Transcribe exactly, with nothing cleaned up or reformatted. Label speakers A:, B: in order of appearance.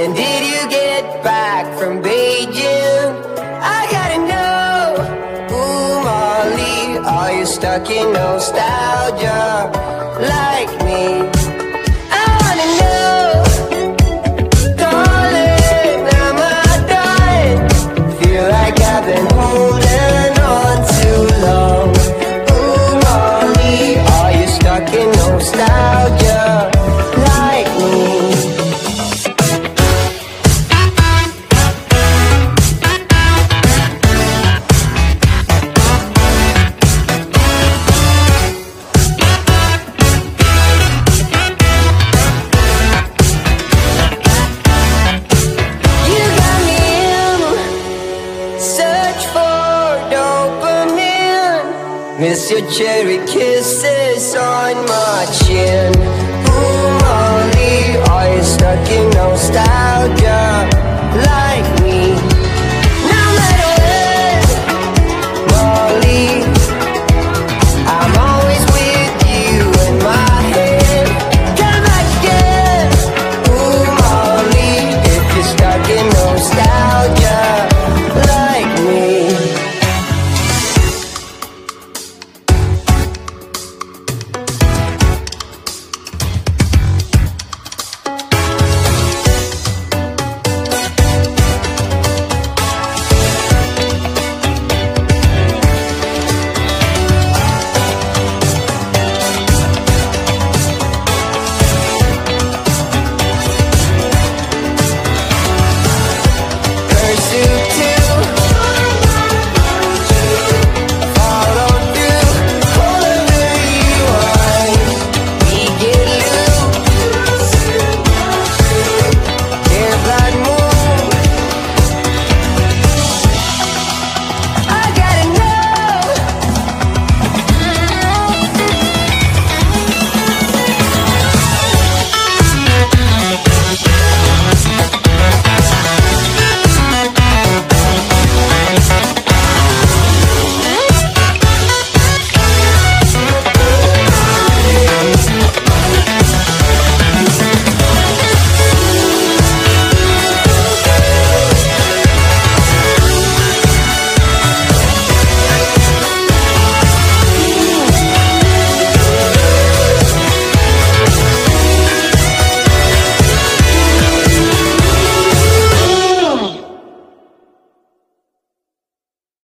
A: When did you get back from Beijing? I gotta know. Ooh, Molly, are you stuck in nostalgia like me? I wanna know. Darling, am I done? Feel like I've been holding on too long. Ooh, Molly, are you stuck in nostalgia like me? Miss your cherry kisses on my chin. Ooh, Molly, are you stuck in nostalgia?